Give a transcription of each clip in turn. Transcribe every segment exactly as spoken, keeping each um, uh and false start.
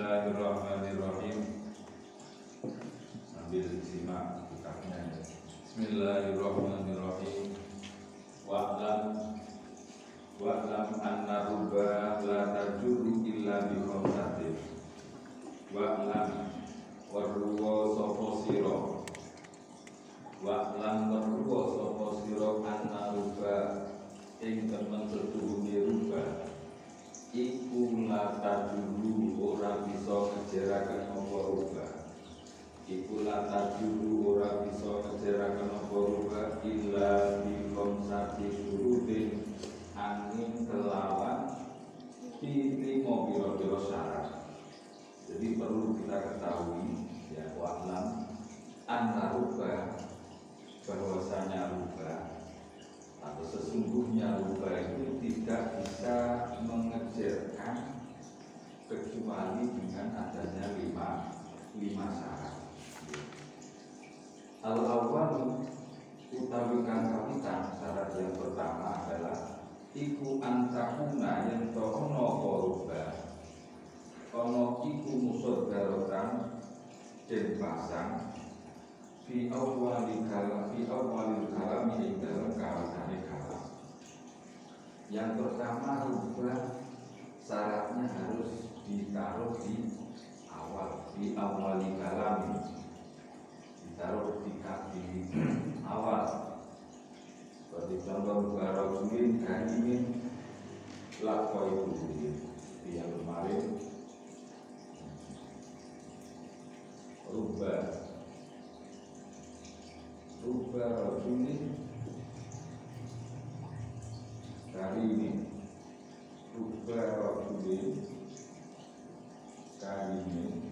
Bismillahirrahmanirrahim. Sambil simak kitabnya. Bismillahirrahmanirrahim. Wa'lam Wa'lam anna ruba la tajuru illa bi khamsatin. Wa'lam warruwa sapa sira. Wa'lam warruwa sapa sira anna ruba ing temen setuhune ruba iku lata dulu ora bisa ngejeraken apa ruba. Iku lata dulu ora bisa ngejeraken apa ruba illa bi khamsati syurutin angin kelawan lima pira-pira syarat. Jadi perlu kita ketahui ya, wa'lam anna ruba, bahwasanya ruba atau sesungguhnya ruba itu tidak bisa mengejarkan kecuali dengan adanya lima lima syarat. Al-awwal utawi kang kapitan, syarat yang pertama adalah iku antakuna yang tohono ruba ono iku musoddarotan den pasang fi awwalil kalam fi awwalil kalam ing dalam kalamane kalam. Yang pertama ruba syaratnya harus ditaruh di awal, di awalil kalam, ditaruh di di awal. Seperti contoh barojulin karimin lakoi dulu yang kemarin ruba ruba rojulin karimin ruba rojulin karimin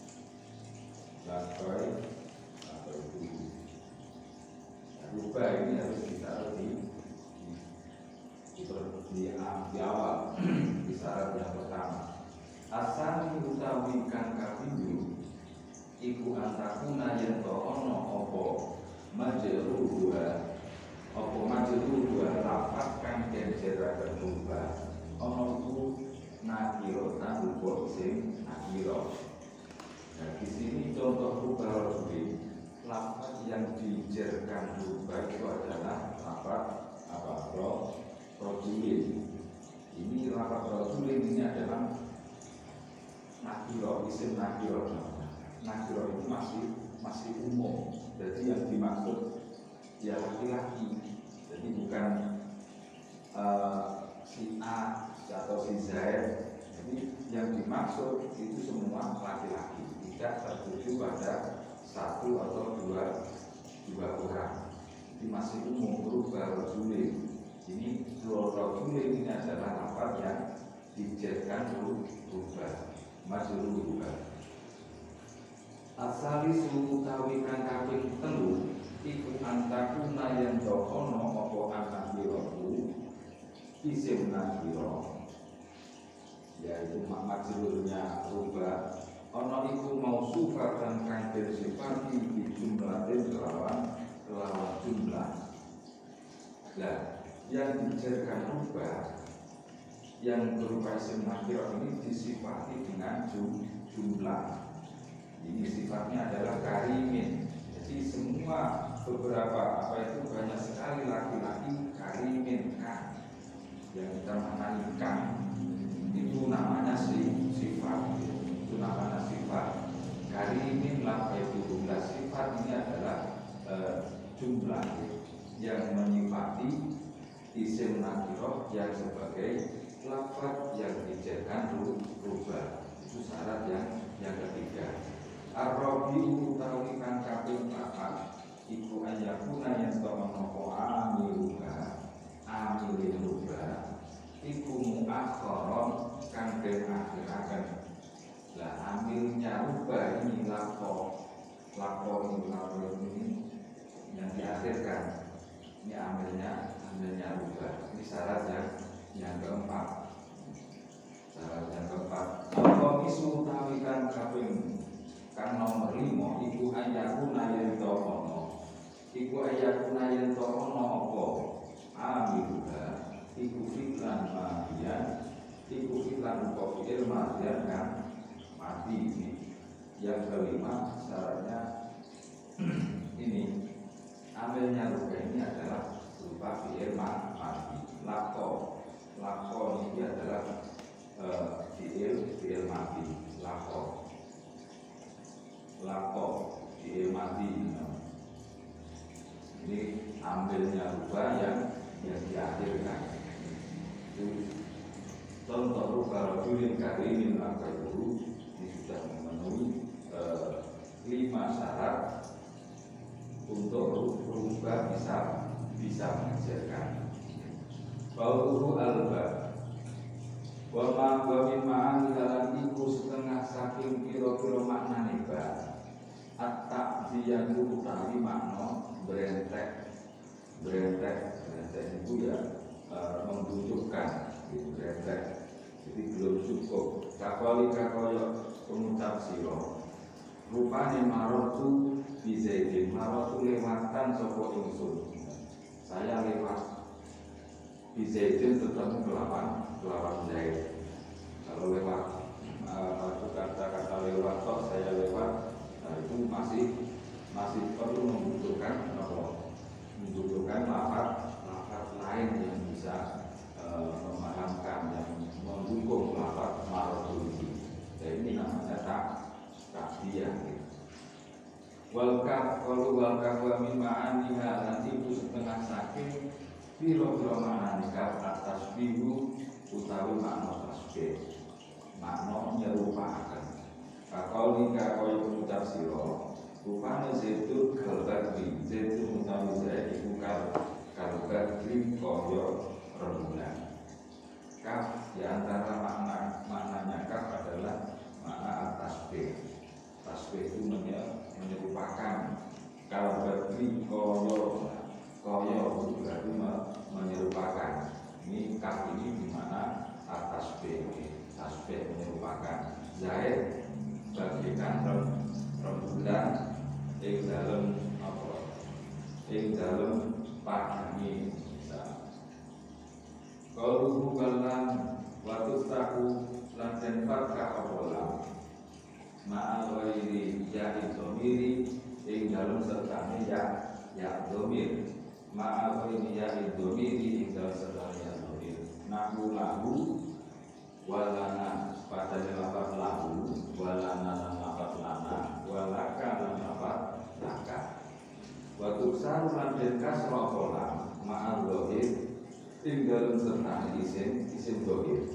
lakoi atau dulu. Ruba ini harus ditaruh di di, di, di awal, di syarat yang pertama. Asal utawi kang kapindho iku antakuna yen to ana apa majruha apa majruha lafaz kang jeraken ruba ana iku nakira tanpa sing nakira. Nah, di sini contoh ruba rojulin, lafaz yang dijerkan ruba itu adalah lafaz apa? Rojulin. Ini lafaz rojulin ini adalah nakiro, isim nakiro. Nakiro itu masih masih umum. Jadi yang dimaksud ya laki-laki. Jadi bukan uh, si A atau si Zaid. Jadi yang dimaksud itu semua laki-laki, tidak tertuju pada satu atau dua dua orang. Ini masih umum berubah rojulin. Ini rojulin ini adalah lafaz yang dijerkan berubah, majrur berubah. Asali suhu tawi kang kaping telu iku antakuna yen dokono apa anakiraku isim nakira, yaitu majrurnya rubah ana iku mausufatan kang bersifat di jumlahin kelawan kelawan jumlah. Nah, yang dijerkan rubah yang berupa isim nakira ini disifati dengan jumlah. Ini sifatnya adalah karimin. Jadi semua beberapa apa itu banyak sekali laki-laki karimin kan, yang kita maknai kan itu namanya si sifat. Itu namanya sifat karimin lah, yaitu jumlah. Sifat ini adalah e, jumlah yang menyifati isim nakiro yang sebagai lafaz yang dijerkan rubah. Itu syarat yang yang ketiga. Ar-rabi'u utawi kang kaping papat iku ayakuna yang tomono amiluha amilin rubah iku mu'akharon kang den akhiraken. Lah amilnya rubah ini lapo lapo ini lapo ini yang diakhirkan. Ini amilnya amilnya rubah. Ini syarat yang yang keempat. Syarat yang keempat. Apa isu utawi kang kaping kang nomor lima iku ayakuna yen tokono iku ayakuna yen tokono apa amiluha iku fi'lan madian iku fi'lan uqa fi'il madian kan mati. Yang kelima syaratnya ini amilnya rupa ini adalah berupa fi'il mati. Lako, lako ini adalah uh, fi'il fi'il mati. Lako, lako fi'il mati. Ini ambilnya rupa yang yang diakhirkan. Contoh kalau julin karimin maka guru ini sudah memenuhi uh, lima syarat untuk rubah bisa bisa mengajarkan. Qauluhu alba wa ma wa min ma'ani dalam iku setengah saking pira-pira maknane ba at-ta'diyatu utawi makna berentek berentek berentek itu ya uh, membutuhkan gitu, berentek. Jadi belum cukup. Kakoli kakoyo pengucap siro rupane marotu bizaidin, marotu lewatan sopo ingsun, saya lewat bizaidin ketemu kelawan kelawan Zaid. Kalau lewat uh, kata-kata lewat tok saya lewat, nah itu masih masih perlu membutuhkan apa? Membutuhkan lafaz lafaz lain yang bisa uh, memahamkan, yang mendukung lafaz marotu ini. Jadi ini namanya tak takdiyah. Walkaf kalau walkaf wa min ma'aniha nanti itu setengah saking piro-piro ma'ani kaf atas bihu utawi makna tasbih, makna nyerupakan. Kakau lika kaya pengucap siro rupanya zaitun kalbagri, zaitun utawi zaitun iku kalbagri kaya rembulan. Kaf diantara makna maknanya kaf adalah makna tasbih. Tasbih itu menyerupakan. Kalau berarti koyo koyo itu berarti menyerupakan. Ini kaf ini dimana tasbih, tasbih menyerupakan. Zaid bagikan rembulan ing dalam apa? Ing dalam pagi. Kalau bukan waktu tahu lanten fakah apalah ma'al wairi ya idomiri ing dalam sertane ya ya domir ma'al wairi ya idomiri ing dalam sertane ya domir nahu lahu walana pada lafaz lahu walana dan lafaz lana walaka dan lafaz laka waktu saru lanten kasra apalah ma'al wairi ing dalam sertane isim isim dohir.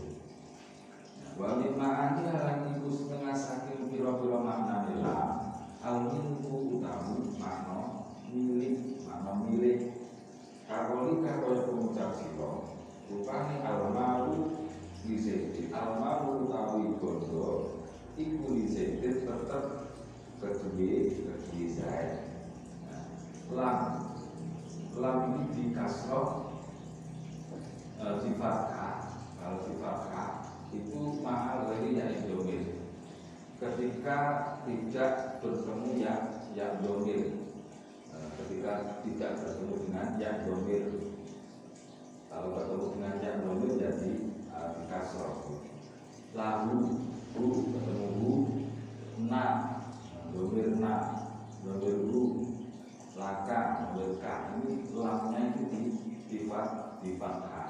Wa min ma'ani lan iku setengah saking pira-pira maknane la al-milku utamu makna milik, makna milik. Kakoli kaya pengucap sira rupane al-malu liseti al-malu utawi gondo iku liseti tetep kedue kedue zaid. Lam lam ini di kasroh di fathah. Kalau di fathah itu mahal dari yang domir. Ketika tidak bertemu yang yang domir, ketika tidak bertemu dengan yang domir, kalau bertemu dengan yang domir jadi uh, di kasroh. Lalu hu ketemu hu, na domir na domir hu, laka domir ka. Ini lamnya itu di di fathah.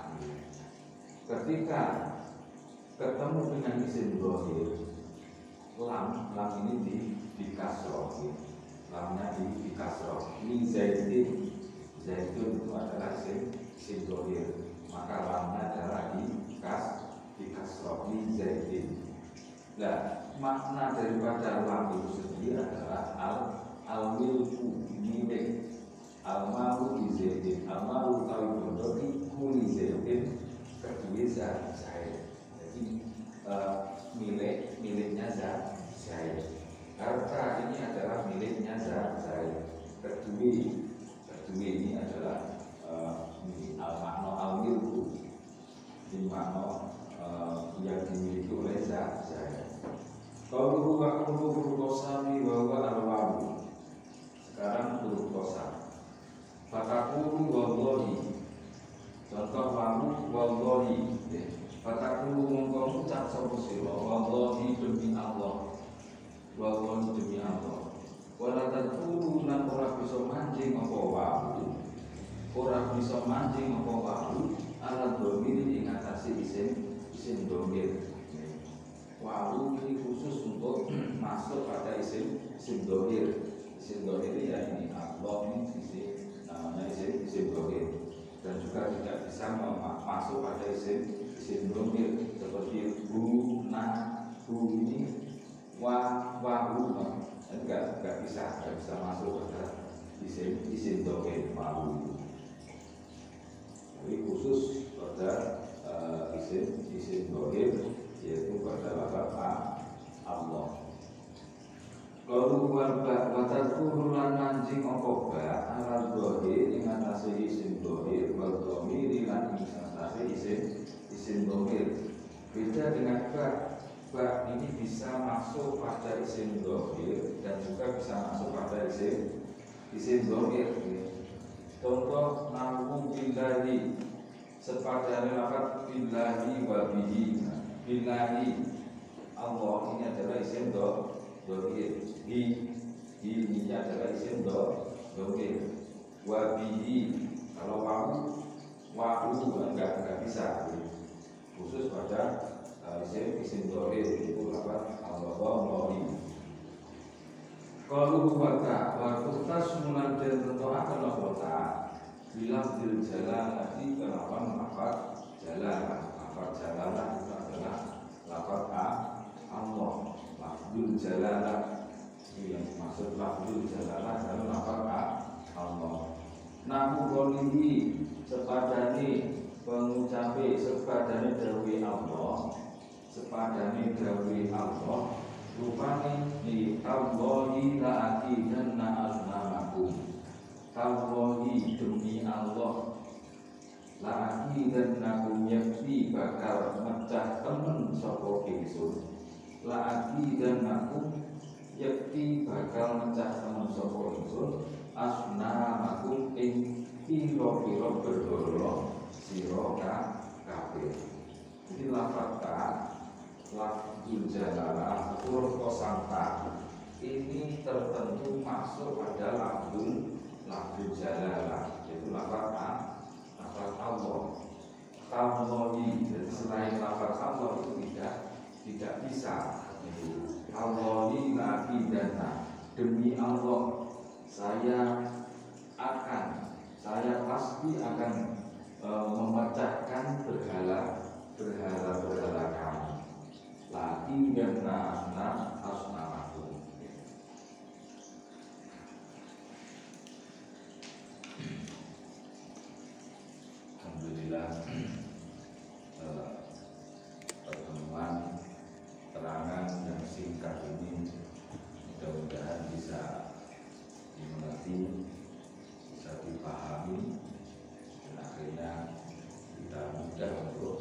Ketika ketemu dengan isim dohir, lam lam ini di di kasroh, lamnya di di kasroh. Ini zaitun, zaitun itu adalah isim isim dohir, maka lamnya adalah di kas di kasroh. Ini zaitun. Nah, makna daripada lam itu sendiri adalah al al milku milik, al malu di zaitun, al malu tahu bodoh ikuli zaitun. Kedua zat saya, jadi uh, milik miliknya zat saya. Harta ini adalah miliknya zat saya. Kedua kedua ini adalah uh, al makna al milku, di makna uh, yang dimiliki oleh zat saya. Kalau bukan huruf kosami bahwa al-wawu. Sekarang huruf kosam. Fatakulu wallahi. Contoh wawu wallahi. Fatakulu mongko ucap sapa sira wallahi demi Allah. bisa mancing apa wau alat domir ing atase isim isim domir. Wau ini khusus untuk masuk pada isim isim domir. Isim domir ya ini Allah ini isim namanya isim isim domir, dan juga tidak bisa masuk pada isim isim domir seperti bu, na, bu ini wa, wahu, enggak enggak bisa enggak bisa masuk pada isim isim domir wau. Jadi khusus pada uh, isim isim domir, yaitu pada lafaz Allah. Kalau warba watarku lan mancing opo ba alal dohir ing atase isim dohir wal domir lan ing atase isim isim domir. Beda dengan ba, ba ini bisa masuk pada isim dohir dan juga bisa masuk pada isim isim domir. Contoh namu billahi sepadane lafaz billahi wa bihi. Billahi Allah ini adalah isim do domir. Hi hi ini adalah isim do domir. Wa bihi kalau wau wau enggak enggak bisa, khusus pada uh, isim isim domir itu lafaz Allah. Kalau wata waktu tas mulan dan tentuakan kota bilang bil jalan tadi kelawan lafaz jalan lafaz jalan itu adalah lafaz Allah. Lafzul jalalah yang maksud lafzul jalalah adalah lafaz Allah. Namu qolihi sepadane pengucape sepadane dawuh Allah sepadane dawuh Allah rupane di Allahi la aqidanna asnamakum. Allahi demi Allah la aqidannakum yakti bakal mecah temen sapa ingsun. La aqidannakum yakti bakal mecah temen sapa ingsun asnamakum ing pira-pira berhala sira kabeh. Jadi lafaz ta lafzul jalalah huruf kosanta ini tertentu masuk pada lafzul lafzul jalalah, yaitu lafaz lafaz Allah. Allahi, jadi selain lafaz Allah itu tidak tidak bisa. Allahi lagi dana demi Allah saya akan saya pasti akan e, memecahkan berhala berhala berhala kamu. Lagi dan nana asnamakum. Alhamdulillah pertemuan terangan yang singkat ini mudah-mudahan bisa dimengerti, bisa dipahami, dan akhirnya kita mudah untuk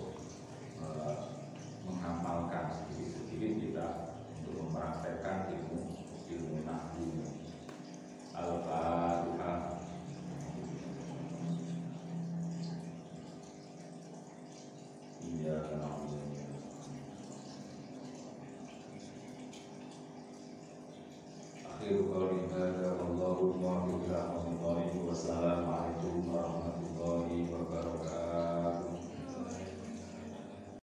mengamalkan sedikit-sedikit kita untuk mempraktekkan ilmu ilmu nahwu. Al-Fatihah. Iya kenal. Akhirul qawli hadza wallahu a'lam.